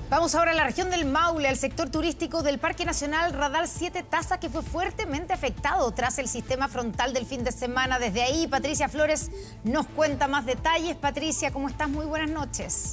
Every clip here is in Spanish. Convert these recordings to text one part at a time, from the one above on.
Vamos ahora a la región del Maule, al sector turístico del Parque Nacional Radal 7 Taza, que fue fuertemente afectado tras el sistema frontal del fin de semana. Desde ahí, Patricia Flores nos cuenta más detalles. Patricia, ¿cómo estás? Muy buenas noches.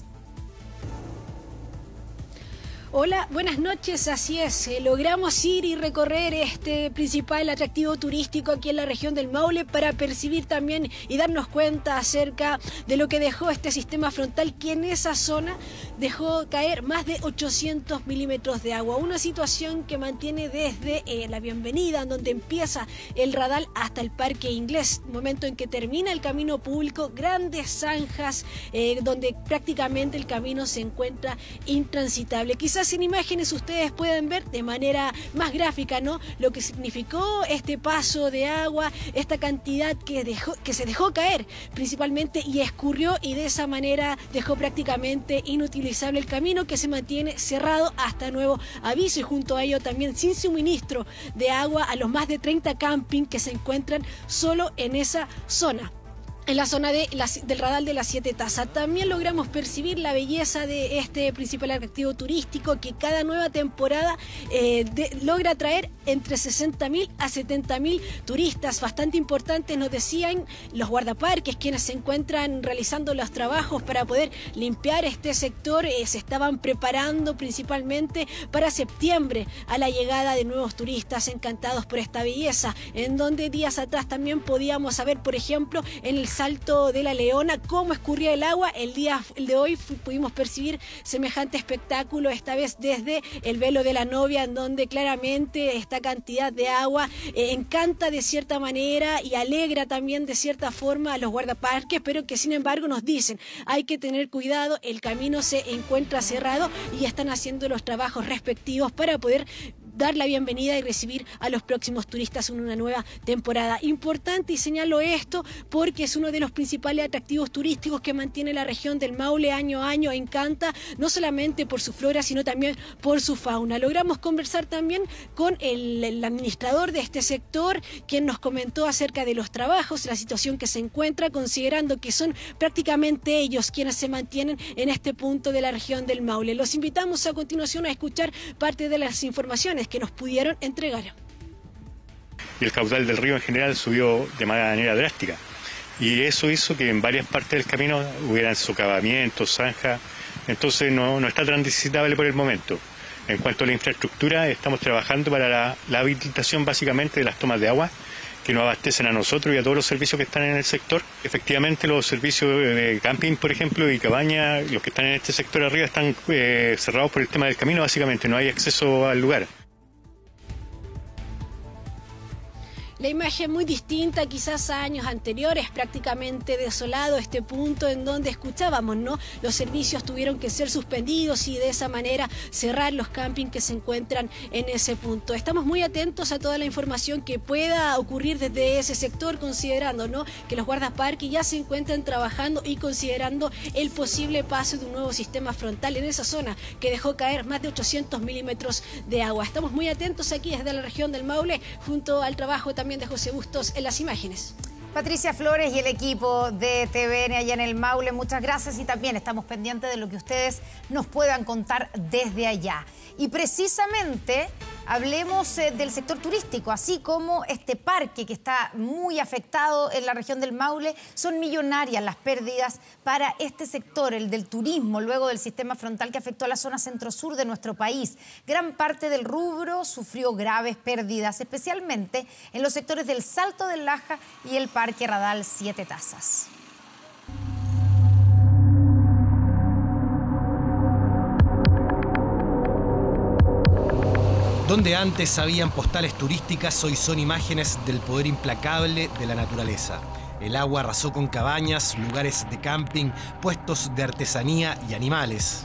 Hola, buenas noches, así es, logramos ir y recorrer este principal atractivo turístico aquí en la región del Maule para percibir también y darnos cuenta acerca de lo que dejó este sistema frontal, que en esa zona dejó caer más de 800 milímetros de agua, una situación que mantiene desde la bienvenida, en donde empieza el Radal, hasta el Parque Inglés, momento en que termina el camino público, grandes zanjas donde prácticamente el camino se encuentra intransitable. Quizás en imágenes ustedes pueden ver de manera más gráfica, ¿no?, lo que significó este paso de agua, esta cantidad que se dejó caer principalmente y escurrió, y de esa manera dejó prácticamente inutilizable el camino, que se mantiene cerrado hasta nuevo aviso, y junto a ello también sin suministro de agua a los más de 30 campings que se encuentran solo en esa zona. En la zona del Radal de las 7 Tazas también logramos percibir la belleza de este principal atractivo turístico, que cada nueva temporada logra atraer entre 60.000 a 70.000 turistas. Bastante importantes, nos decían los guardaparques, quienes se encuentran realizando los trabajos para poder limpiar este sector. Se estaban preparando principalmente para septiembre, a la llegada de nuevos turistas encantados por esta belleza, en donde días atrás también podíamos saber, por ejemplo, en el Salto de la Leona, cómo escurría el agua. El de hoy pudimos percibir semejante espectáculo, esta vez desde el Velo de la Novia, en donde claramente esta cantidad de agua encanta de cierta manera y alegra también de cierta forma a los guardaparques, pero que sin embargo nos dicen hay que tener cuidado, el camino se encuentra cerrado y están haciendo los trabajos respectivos para poder dar la bienvenida y recibir a los próximos turistas en una nueva temporada. Importante, y señalo esto porque es uno de los principales atractivos turísticos que mantiene la región del Maule año a año. Encanta no solamente por su flora, sino también por su fauna. Logramos conversar también con el administrador de este sector, quien nos comentó acerca de los trabajos, la situación que se encuentra, considerando que son prácticamente ellos quienes se mantienen en este punto de la región del Maule. Los invitamos a continuación a escuchar parte de las informaciones que nos pudieron entregar. El caudal del río en general subió de manera drástica, y eso hizo que en varias partes del camino hubieran socavamientos, zanjas. Entonces no está transitable por el momento. En cuanto a la infraestructura, estamos trabajando para la habilitación básicamente de las tomas de agua que nos abastecen a nosotros y a todos los servicios que están en el sector. Efectivamente, los servicios de camping, por ejemplo, y cabaña, los que están en este sector arriba, están cerrados por el tema del camino. Básicamente no hay acceso al lugar. La imagen muy distinta quizás a años anteriores, prácticamente desolado este punto en donde escuchábamos, ¿no?, los servicios tuvieron que ser suspendidos y de esa manera cerrar los campings que se encuentran en ese punto. Estamos muy atentos a toda la información que pueda ocurrir desde ese sector, considerando, ¿no?, que los guardaparques ya se encuentran trabajando y considerando el posible paso de un nuevo sistema frontal en esa zona que dejó caer más de 800 milímetros de agua. Estamos muy atentos aquí desde la región del Maule, junto al trabajo también de José Bustos en las imágenes. Patricia Flores y el equipo de TVN allá en el Maule, muchas gracias, y también estamos pendientes de lo que ustedes nos puedan contar desde allá. Y precisamente hablemos del sector turístico, así como este parque que está muy afectado en la región del Maule. Son millonarias las pérdidas para este sector, el del turismo, luego del sistema frontal que afectó a la zona centro-sur de nuestro país. Gran parte del rubro sufrió graves pérdidas, especialmente en los sectores del Salto del Laja y el Parque Radal 7 Tazas. Donde antes habían postales turísticas, hoy son imágenes del poder implacable de la naturaleza. El agua arrasó con cabañas, lugares de camping, puestos de artesanía y animales.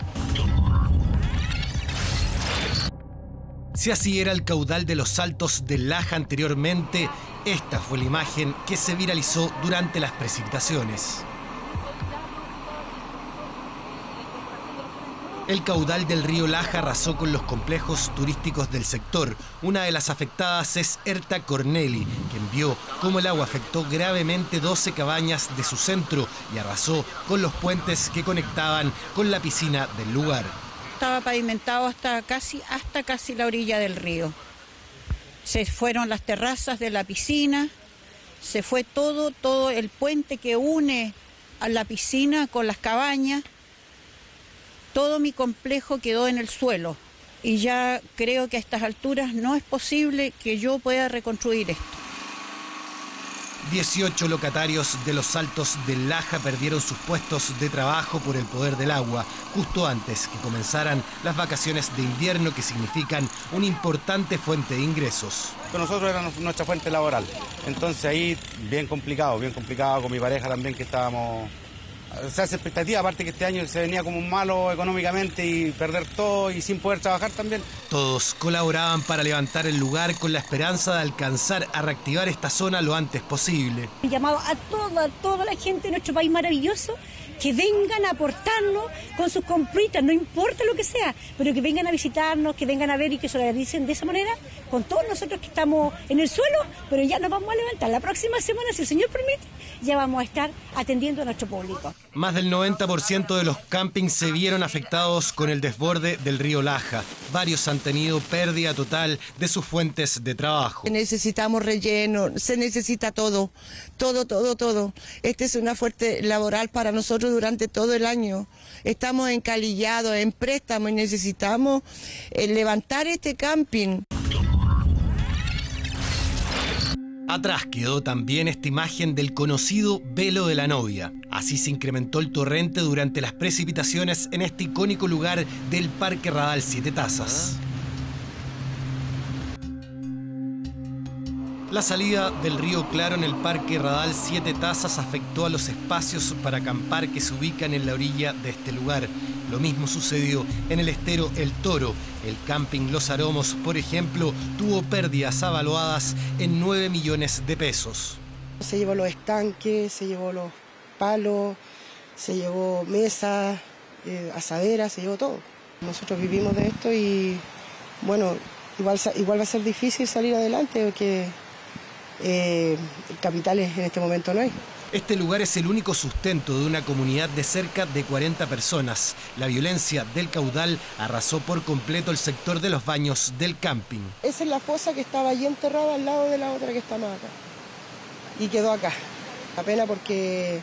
Si así era el caudal de los Saltos del Laja anteriormente, esta fue la imagen que se viralizó durante las precipitaciones. El caudal del río Laja arrasó con los complejos turísticos del sector. Una de las afectadas es Herta Corneli, quien vio cómo el agua afectó gravemente 12 cabañas de su centro y arrasó con los puentes que conectaban con la piscina del lugar. estaba pavimentado hasta casi la orilla del río. Se fueron las terrazas de la piscina, se fue todo el puente que une a la piscina con las cabañas. Todo mi complejo quedó en el suelo y ya creo que a estas alturas no es posible que yo pueda reconstruir esto. 18 locatarios de los Altos del Laja perdieron sus puestos de trabajo por el poder del agua, justo antes que comenzaran las vacaciones de invierno, que significan una importante fuente de ingresos. Con nosotros era nuestra fuente laboral, entonces ahí bien complicado con mi pareja también, que estábamos... Se hace expectativa, aparte que este año se venía como un malo económicamente y perder todo y sin poder trabajar también. Todos colaboraban para levantar el lugar con la esperanza de alcanzar a reactivar esta zona lo antes posible. He llamado a toda la gente de nuestro país maravilloso que vengan a aportarnos con sus compritas, no importa lo que sea, pero que vengan a visitarnos, que vengan a ver y que solidaricen de esa manera con todos nosotros que estamos en el suelo, pero ya nos vamos a levantar. La próxima semana, si el Señor permite, ya vamos a estar atendiendo a nuestro público. Más del 90% de los campings se vieron afectados con el desborde del río Laja. Varios han tenido pérdida total de sus fuentes de trabajo. Necesitamos relleno, se necesita todo. Esta es una fuente laboral para nosotros durante todo el año. Estamos encalillados, en préstamo y necesitamos levantar este camping. Atrás quedó también esta imagen del conocido velo de la novia. Así se incrementó el torrente durante las precipitaciones en este icónico lugar del Parque Radal Siete Tazas. La salida del río Claro en el Parque Radal Siete Tazas afectó a los espacios para acampar que se ubican en la orilla de este lugar. Lo mismo sucedió en el estero El Toro. El camping Los Aromos, por ejemplo, tuvo pérdidas avaluadas en 9 millones de pesos. Se llevó los estanques, se llevó los palos, se llevó mesas, asaderas, se llevó todo. Nosotros vivimos de esto y, bueno, igual va a ser difícil salir adelante porque capitales en este momento no hay. Este lugar es el único sustento de una comunidad de cerca de 40 personas. La violencia del caudal arrasó por completo el sector de los baños del camping. Esa es la fosa que estaba allí enterrada al lado de la otra que está más acá. Y quedó acá. La pena porque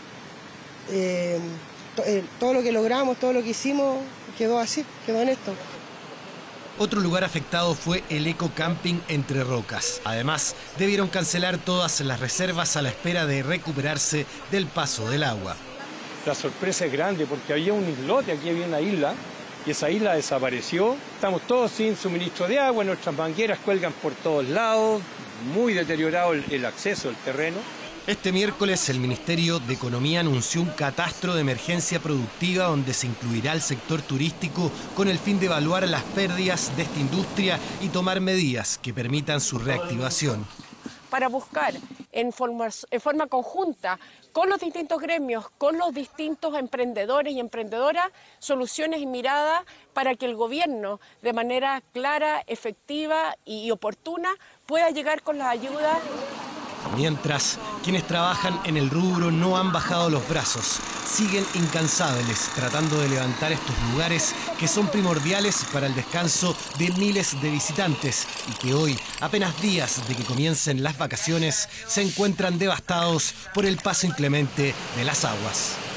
todo lo que logramos, todo lo que hicimos, quedó así, quedó en esto. Otro lugar afectado fue el Eco Camping Entre Rocas. Además, debieron cancelar todas las reservas a la espera de recuperarse del paso del agua. La sorpresa es grande porque había un islote, aquí había una isla, y esa isla desapareció. Estamos todos sin suministro de agua, nuestras mangueras cuelgan por todos lados, muy deteriorado el acceso al terreno. Este miércoles el Ministerio de Economía anunció un catastro de emergencia productiva donde se incluirá el sector turístico con el fin de evaluar las pérdidas de esta industria y tomar medidas que permitan su reactivación. Para buscar en forma conjunta con los distintos gremios, con los distintos emprendedores y emprendedoras, soluciones y miradas para que el gobierno, de manera clara, efectiva y oportuna, pueda llegar con las ayudas. Mientras, quienes trabajan en el rubro no han bajado los brazos, siguen incansables tratando de levantar estos lugares que son primordiales para el descanso de miles de visitantes y que hoy, apenas días de que comiencen las vacaciones, se encuentran devastados por el paso inclemente de las aguas.